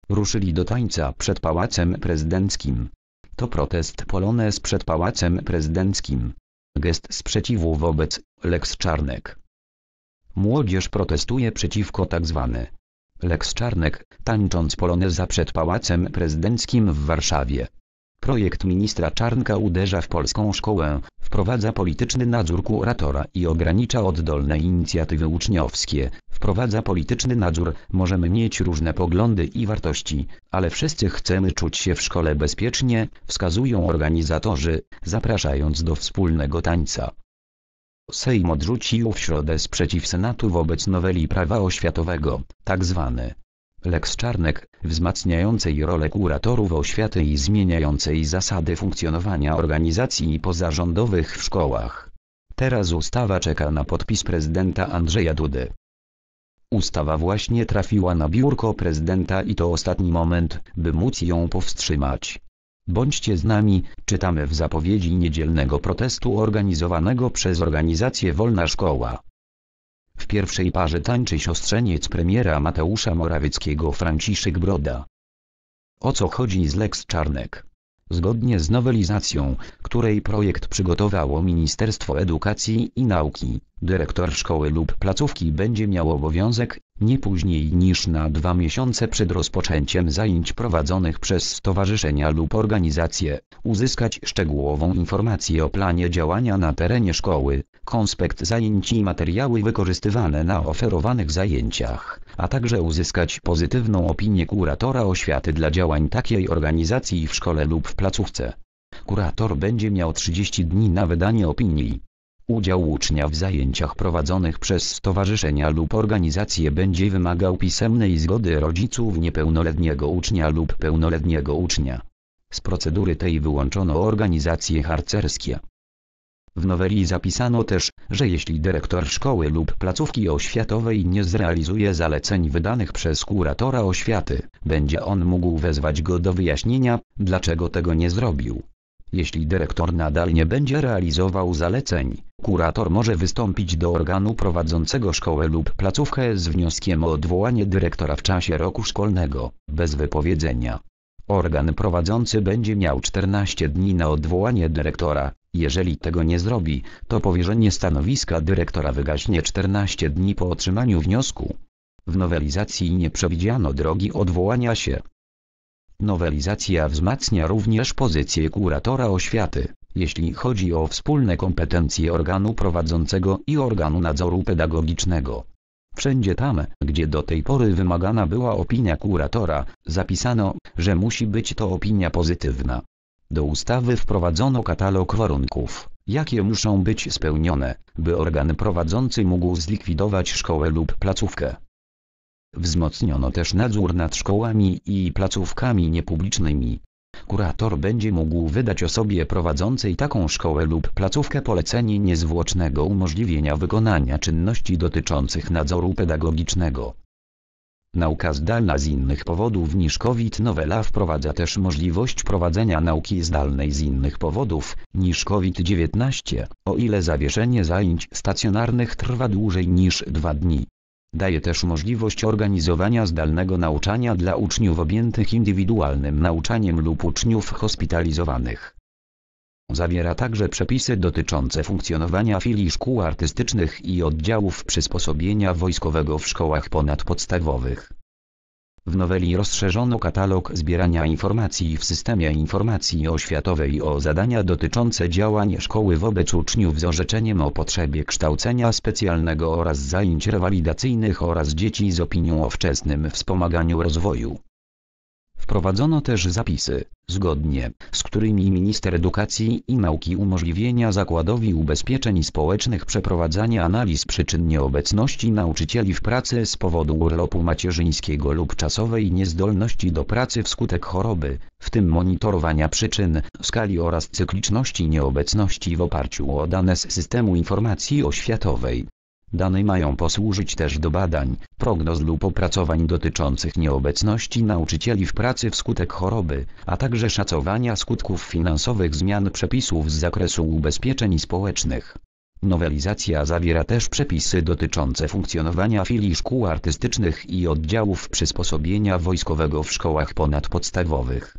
ruszyli do tańca przed Pałacem Prezydenckim. To protest polonez przed Pałacem Prezydenckim. Gest sprzeciwu wobec Lex Czarnek. Młodzież protestuje przeciwko tzw. Lex Czarnek, tańcząc poloneza przed Pałacem Prezydenckim w Warszawie. Projekt ministra Czarnka uderza w polską szkołę, wprowadza polityczny nadzór kuratora i ogranicza oddolne inicjatywy uczniowskie. Wprowadza polityczny nadzór, możemy mieć różne poglądy i wartości, ale wszyscy chcemy czuć się w szkole bezpiecznie, wskazują organizatorzy, zapraszając do wspólnego tańca. Sejm odrzucił w środę sprzeciw Senatu wobec noweli prawa oświatowego, tzw. Lex Czarnek, wzmacniającej rolę kuratorów oświaty i zmieniającej zasady funkcjonowania organizacji pozarządowych w szkołach. Teraz ustawa czeka na podpis prezydenta Andrzeja Dudy. Ustawa właśnie trafiła na biurko prezydenta i to ostatni moment, by móc ją powstrzymać. Bądźcie z nami, czytamy w zapowiedzi niedzielnego protestu organizowanego przez organizację Wolna Szkoła. W pierwszej parze tańczy siostrzeniec premiera Mateusza Morawieckiego Franciszek Broda. O co chodzi z Lex Czarnek? Zgodnie z nowelizacją, której projekt przygotowało Ministerstwo Edukacji i Nauki, dyrektor szkoły lub placówki będzie miał obowiązek, nie później niż na 2 miesiące przed rozpoczęciem zajęć prowadzonych przez stowarzyszenia lub organizacje, uzyskać szczegółową informację o planie działania na terenie szkoły, konspekt zajęć i materiały wykorzystywane na oferowanych zajęciach, a także uzyskać pozytywną opinię kuratora oświaty dla działań takiej organizacji w szkole lub w placówce. Kurator będzie miał 30 dni na wydanie opinii. Udział ucznia w zajęciach prowadzonych przez stowarzyszenia lub organizacje będzie wymagał pisemnej zgody rodziców niepełnoletniego ucznia lub pełnoletniego ucznia. Z procedury tej wyłączono organizacje harcerskie. W noweli zapisano też, że jeśli dyrektor szkoły lub placówki oświatowej nie zrealizuje zaleceń wydanych przez kuratora oświaty, będzie on mógł wezwać go do wyjaśnienia, dlaczego tego nie zrobił. Jeśli dyrektor nadal nie będzie realizował zaleceń, kurator może wystąpić do organu prowadzącego szkołę lub placówkę z wnioskiem o odwołanie dyrektora w czasie roku szkolnego, bez wypowiedzenia. Organ prowadzący będzie miał 14 dni na odwołanie dyrektora. Jeżeli tego nie zrobi, to powierzenie stanowiska dyrektora wygaśnie 14 dni po otrzymaniu wniosku. W nowelizacji nie przewidziano drogi odwołania się. Nowelizacja wzmacnia również pozycję kuratora oświaty, jeśli chodzi o wspólne kompetencje organu prowadzącego i organu nadzoru pedagogicznego. Wszędzie tam, gdzie do tej pory wymagana była opinia kuratora, zapisano, że musi być to opinia pozytywna. Do ustawy wprowadzono katalog warunków, jakie muszą być spełnione, by organ prowadzący mógł zlikwidować szkołę lub placówkę. Wzmocniono też nadzór nad szkołami i placówkami niepublicznymi. Kurator będzie mógł wydać osobie prowadzącej taką szkołę lub placówkę polecenie niezwłocznego umożliwienia wykonania czynności dotyczących nadzoru pedagogicznego. Nauka zdalna z innych powodów niż COVID. Nowela wprowadza też możliwość prowadzenia nauki zdalnej z innych powodów niż COVID-19, o ile zawieszenie zajęć stacjonarnych trwa dłużej niż 2 dni. Daje też możliwość organizowania zdalnego nauczania dla uczniów objętych indywidualnym nauczaniem lub uczniów hospitalizowanych. Zawiera także przepisy dotyczące funkcjonowania filii szkół artystycznych i oddziałów przysposobienia wojskowego w szkołach ponadpodstawowych. W noweli rozszerzono katalog zbierania informacji w systemie informacji oświatowej o zadania dotyczące działań szkoły wobec uczniów z orzeczeniem o potrzebie kształcenia specjalnego oraz zajęć rewalidacyjnych oraz dzieci z opinią o wczesnym wspomaganiu rozwoju. Wprowadzono też zapisy, zgodnie z którymi minister edukacji i nauki umożliwienia Zakładowi Ubezpieczeń Społecznych przeprowadzania analiz przyczyn nieobecności nauczycieli w pracy z powodu urlopu macierzyńskiego lub czasowej niezdolności do pracy wskutek choroby, w tym monitorowania przyczyn, skali oraz cykliczności nieobecności w oparciu o dane z Systemu Informacji Oświatowej. Dane mają posłużyć też do badań, prognoz lub opracowań dotyczących nieobecności nauczycieli w pracy wskutek choroby, a także szacowania skutków finansowych zmian przepisów z zakresu ubezpieczeń społecznych. Nowelizacja zawiera też przepisy dotyczące funkcjonowania filii szkół artystycznych i oddziałów przysposobienia wojskowego w szkołach ponadpodstawowych.